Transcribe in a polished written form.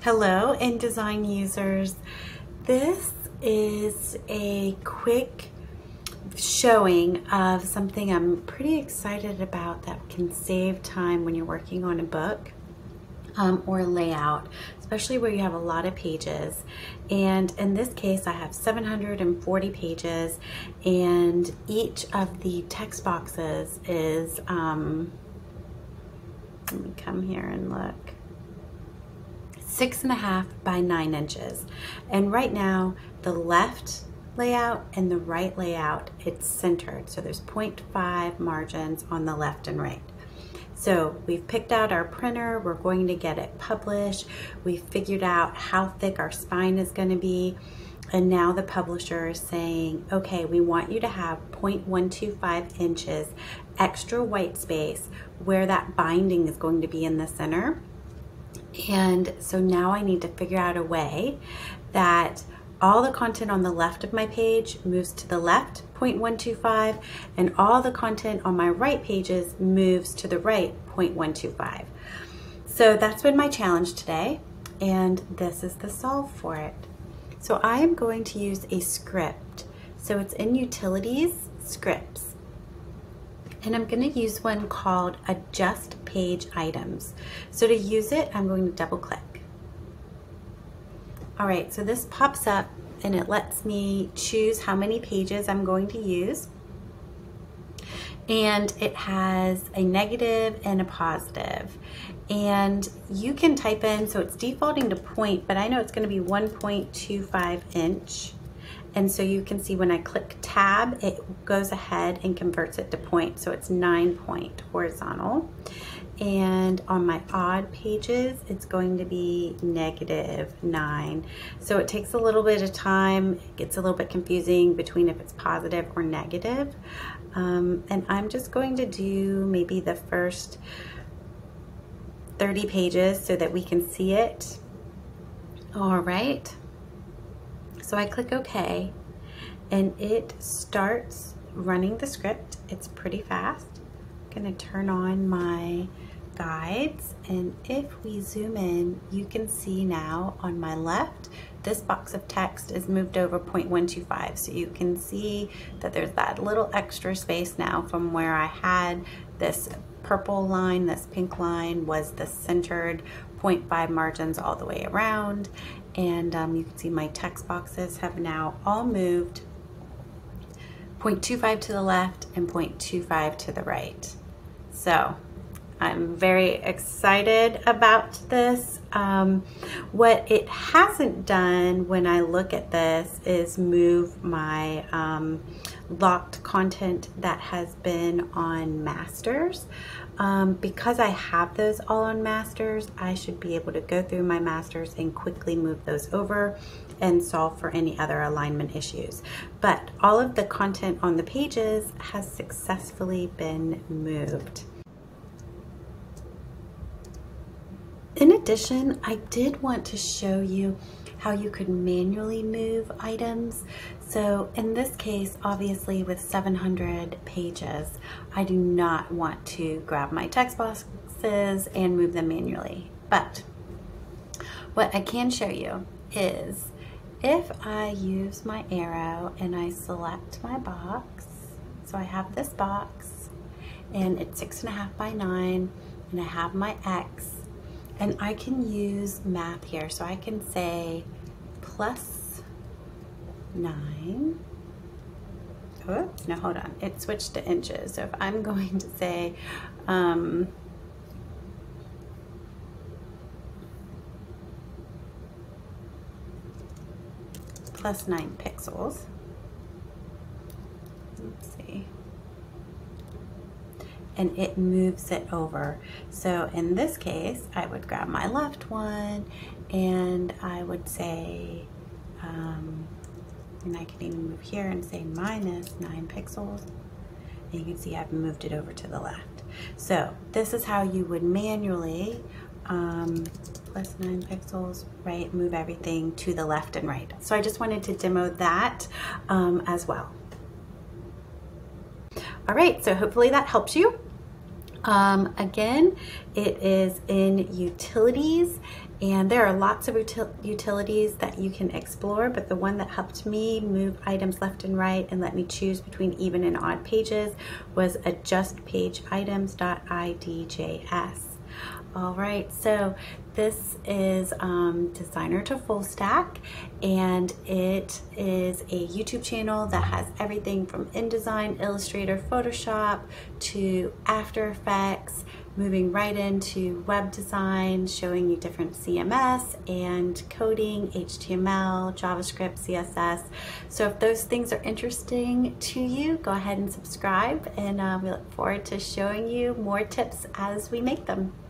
Hello, InDesign users. This is a quick showing of something I'm pretty excited about that can save time when you're working on a book or layout, especially where you have a lot of pages. And in this case, I have 740 pages, and each of the text boxes is, let me come here and look. 6.5 by 9 inches. And right now, the left layout and the right layout, it's centered. So there's 0.5 margins on the left and right. So we've picked out our printer, we're going to get it published. We've figured out how thick our spine is going to be. And now the publisher is saying, okay, we want you to have 0.125 inches extra white space where that binding is going to be in the center. And so now I need to figure out a way that all the content on the left of my page moves to the left 0.125 and all the content on my right pages moves to the right 0.125. So that's been my challenge today, and this is the solve for it. So I am going to use a script. So it's in Utilities, Scripts. And I'm going to use one called Adjustpageitems. So to use it, I'm going to double click. All right, so this pops up and it lets me choose how many pages I'm going to use. And it has a negative and a positive. And you can type in, so it's defaulting to point, but I know it's going to be 1.25 inch. And so you can see when I click tab, it goes ahead and converts it to point. So it's 9 point horizontal. And on my odd pages, it's going to be -9. So it takes a little bit of time. It gets a little bit confusing between if it's positive or negative. And I'm just going to do maybe the first 30 pages so that we can see it. All right. So I click OK, and it starts running the script. It's pretty fast. I'm going to turn on my guides, and if we zoom in, you can see now on my left, this box of text is moved over 0.125. So you can see that there's that little extra space now from where I had this purple line, this pink line was the centered 0.5 margins all the way around. And you can see my text boxes have now all moved 0.25 to the left and 0.25 to the right. So I'm very excited about this. What it hasn't done when I look at this is move my locked content that has been on masters. Because I have those all on masters, I should be able to go through my masters and quickly move those over and solve for any other alignment issues. But all of the content on the pages has successfully been moved. In addition, I did want to show you how you could manually move items. So in this case, obviously with 700 pages, I do not want to grab my text boxes and move them manually. But what I can show you is if I use my arrow and I select my box, so I have this box and it's 6.5 by 9 and I have my X, and I can use map here. So I can say +9. Oops, no, hold on. It switched to inches. So if I'm going to say +9 pixels. Let's see. And it moves it over. So in this case, I would grab my left one and I would say, and I can even move here and say -9 pixels. And you can see I've moved it over to the left. So this is how you would manually, +9 pixels, right, move everything to the left and right. So I just wanted to demo that as well. All right, so hopefully that helps you. Again, it is in utilities, and there are lots of utilities that you can explore, but the one that helped me move items left and right and let me choose between even and odd pages was Adjustpageitems.indjx. All right, so this is Designer to Full Stack, and it is a YouTube channel that has everything from InDesign, Illustrator, Photoshop to After Effects, moving right into web design, showing you different CMS and coding, HTML, JavaScript, CSS. So if those things are interesting to you, go ahead and subscribe, and we look forward to showing you more tips as we make them.